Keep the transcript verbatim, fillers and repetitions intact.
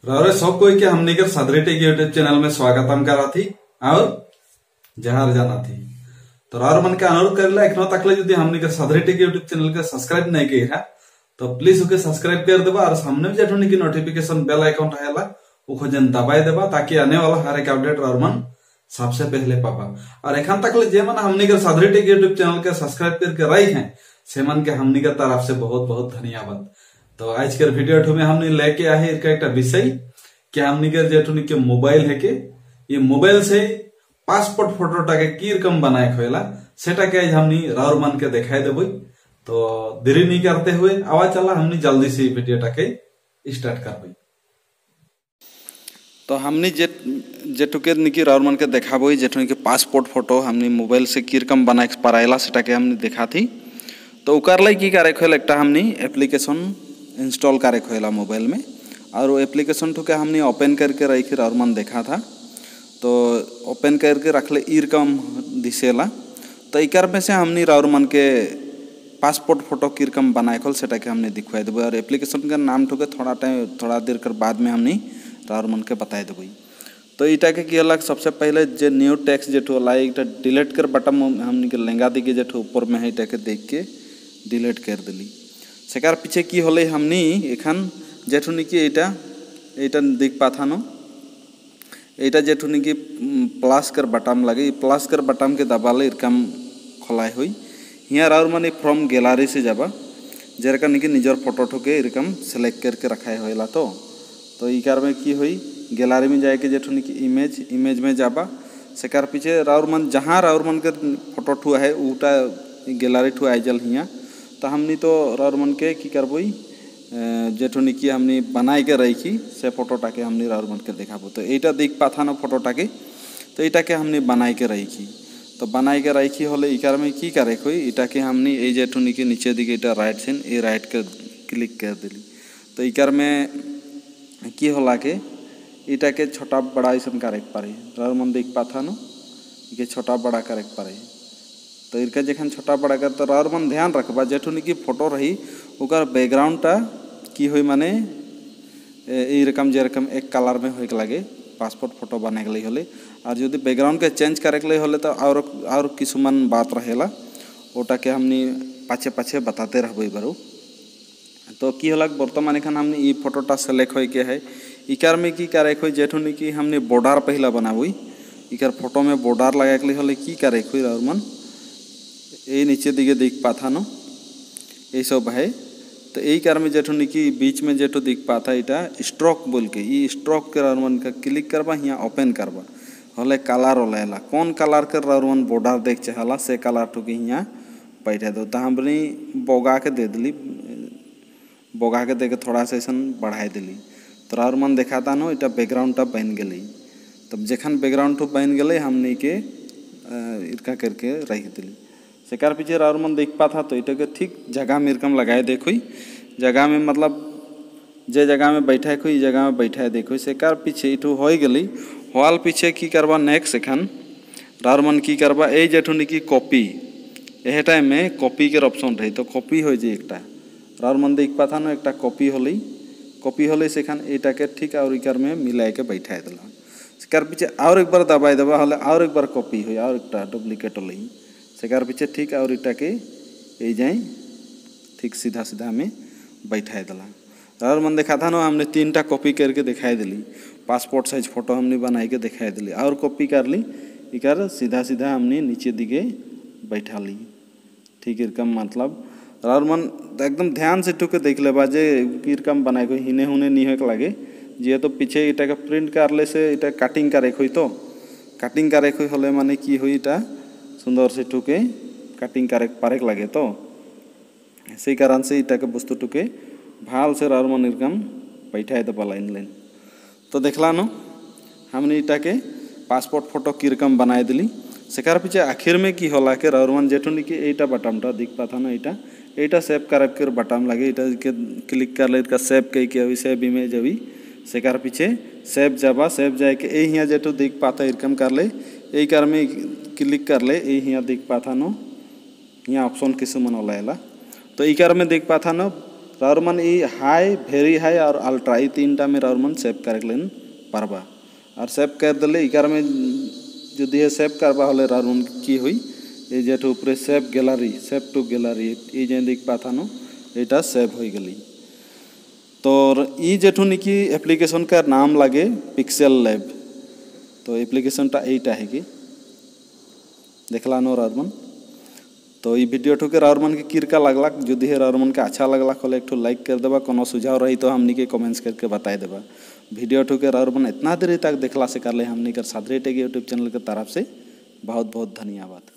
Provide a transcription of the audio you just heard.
रौरे सब कोई के हमनी के सदरेटे के यूट्यूब चैनल में स्वागतम करा थी और जहां जाना थी। तो रौर मन के अनुरोध कर ला इखनो तक ले यदि हमनी के सदरेटे के यूट्यूब चैनल के सब्सक्राइब नहीं किए है तो प्लीज उके सब्सक्राइब कर देबा और सामने में जेठोनी की नोटिफिकेशन बेल आइकन रहेला वो खोजन दबाई देबा ताकि आने वाला हर एक अपडेट रौर मन सबसे पहले पापा। और एखन तक ले जे मन हमनी के सदरेटे के यूट्यूब चैनल के सब्सक्राइब करके रही हैं से मन के हमनी के तरफ से बहुत बहुत धन्यवाद। तो आज के वीडियो में हमने लेके आए इसका एक विषय कि हमनी के जेठुनी के मोबाइल है के ये मोबाइल से पासपोर्ट फोटोटा के की रकम बनाए खोला सेटा के आज हमनी राउर मन के दिखाई देबो। तो देरी नहीं करते हुए आवाज चला हमनी जल्दी से वीडियोटा के स्टार्ट करबो। तो हमनी जे जेठुके निकी राउर मन के देखाबो जेठुनी के पासपोर्ट फोटो हमनी मोबाइल से की रकम बनाए पारायला सेटा के हमनी देखा थी। तो उकर लाई की करे खोल एकटा हमनी एप्लीकेशन इंस्टॉल करे खोला मोबाइल में और वो एप्लीकेशन ठुके हमने ओपन करके रखी और मन देखा था। तो ओपन करके रख ले ई रकम दिसेला तो इकर में से हमने राउर मन के पासपोर्ट फोटो की रकम बनाए खोल सेटा के हमने दिखवाई देबो और एप्लीकेशन का नाम ठुके थोड़ा टाइम थोड़ा देर कर बाद में हमने राउर मन के बताए देबो। तो इटा के की अलग सबसे पहले जे न्यू टेक्स्ट जेठो लाई इटा डिलीट कर बटन हमने के लेंगा दी के जेठो ऊपर में है इटा के देख के डिलीट कर दिली। सेकार पीछे की होले हमनी एखन जेठुनी की एटा एटा देख पाथा नो एटा जेठुनी की प्लस कर बटन लगे प्लस कर बटन के दबाले इरकम खोलाय हुई हियार और माने फ्रॉम गैलरी से जाबा जेरका निकी निजर फोटो ठोके इरकम सेलेक्ट करके रखाय होइला। तो तो इकार में की हुई गैलरी में जाए के जेठुनी की इमेज इमेज में जाबा सेकार पीछे राउर मन जहाँ राउर मन के फोटो ठुआ है उटा गैलरी ठुआ आइजल हिया। तो हमनी तो राउर मन के की करबोई जेठुनी की हमनी बनाए के रखी से फोटोटा के हमनी राउर मन के देखाबो। तो एटा देख पाथा ना फोटोटा के तो एटा के हमनी बनाए के रखी तो बनाए के रखी होले इकार में की करे कोई इटा के हमनी ए जेठुनी के नीचे दिखे इटा राइट सेन ए राइट के क्लिक कर दिली। तो इकार में की होला के इटा के छोटा बड़ा ऐसा करे पारे राउर मन देख पाथा नो के छोटा बड़ा करे पारे। तो इनका जखन छोटा बड़ा कर तो राउर मन ध्यान रखबा जेठुनी की फोटो रही ओकर बैकग्राउंडटा की हुई माने ई रकम जे रकम एक कलर में होए के लगे पासपोर्ट फोटो बने के लिए होले और यदि बैकग्राउंड के चेंज करे के लिए होले तो और और किसुमान बात रहेला ओटा के हमनी पाछे पाछे बताते रहबो बारो। तो की होला वर्तमान एखन हमनी ई फोटोटा सेलेक्ट होय के है इकार में की करे खोई जेठुनी की हमनी बॉर्डर पहला बनाबोई इकर फोटो में बॉर्डर लगा के लिए होले की करे खोई राउर मन ए नीचे दिखे देख पाथा नो ये सब है। तो यही कारण में जेठुनी की बीच में जेठो दिख पाता इटा स्ट्रोक बोल के ये स्ट्रोक के राउरमन का क्लिक करबा यहाँ ओपन करबा होले कलर ओलेला कौन कलर के राउरमन बॉर्डर देख चाहला से कलर ठुके यहाँ बैठा दो। तो हमने बोगा के दे दिली बोगा के दे के थोड़ा सा ऐसा बढ़ाई दिली तो राउरमन देखाता नो इटा बैकग्राउंड टा बन गई। तब जखन बैकग्राउंड ठो बन गए हमने के इरका करके रख दिली सेकार पीछे राउर मन देख पाता। तो इटा के ठीक जगह में इरकम लगाए देखो जगह में मतलब जे जगह में बैठा कोई जगह में बैठा देखो सेकार पीछे इटू हो गली हॉल पीछे की करबा नेक्स्ट एखन राउर मन की करबा ए जेठुनी की कॉपी एह टाइम में कॉपी के ऑप्शन रही तो कॉपी हो जे एकटा राउर मन देख पाता ना एकटा कॉपी होली कॉपी होले सेखान एटा के ठीक और इकर में मिलाए के बैठा दिला सेकार पीछे और एक बार दबाई देबा होले और एक बार कॉपी हो और एकटा डुप्लीकेट होली सेकार पीछे ठीक और इटा के ए जाए ठीक सीधा सीधा में बैठा दिला और मन देखा था ना हमने तीन टा कॉपी करके दिखाई दिली पासपोर्ट साइज फोटो हमने बनाई के दिखाई दिली और कॉपी कर ली इकर सीधा सीधा हमने नीचे दिखे बैठा ली ठीक इरकम मतलब और मन एकदम ध्यान से टुके देख लेबा जे इरकम बनाए को हिने हुने नहीं हो लगे जे तो पीछे इटा के प्रिंट कर ले से इटा कटिंग करे खोई तो कटिंग करे खोई होले माने की हुई इटा सुंदर से टुके कटिंग करे पारे लगे। तो से कारण से इटा के वस्तु टुके भाल से राउर मन इरकम बैठा दबा लाइन लाइन। तो देखला नो हमने इटा के पासपोर्ट फोटो की रकम बनाए दिली सेकार पीछे आखिर में की होला के राउर मन जेठुनी की एटा बटनटा दिख पाता ना इटा एटा सेव करे के बटन लगे इटा के क्लिक कर ले इनका सेव कई के अभी सेव इमेज अभी सेकार पीछे सेव जाबा सेव जाए के ए हिया जेठो दिख पाता इरकम कर ले यही कार में क्लिक कर ले ये यहाँ देख पाता नो यहाँ ऑप्शन किस मन ओलाला। तो इकार में देख पाता नो राउर मन ई हाई भेरी हाई और अल्ट्रा ई तीन टा में राउर मन सेव कर लेन पारबा और सेव कर दिले इकार में जुदी है सेव करबा हले राउर मन की हुई ये जेठ ऊपर save gallery save to gallery ये जे दिख पाता नो एटा सेव हो गली। तो ई जेठू निकी एप्लीकेशन का नाम लगे पिक्सेल लैब। तो एप्लीकेशन टा एटा है कि देखला नो राउर मन। तो ये वीडियो ठुके राउर मन के किरका लगला जुदी है राउर मन के अच्छा लगला खोले एक ठो लाइक कर देबा कोनो सुझाव रही तो हमनी के कमेंट्स करके बताई देबा। वीडियो ठुके राउर मन इतना देरी तक देखला से कर ले हमनी कर सादरे टेक यूट्यूब चैनल के तरफ से बहुत बहुत धन्यवाद।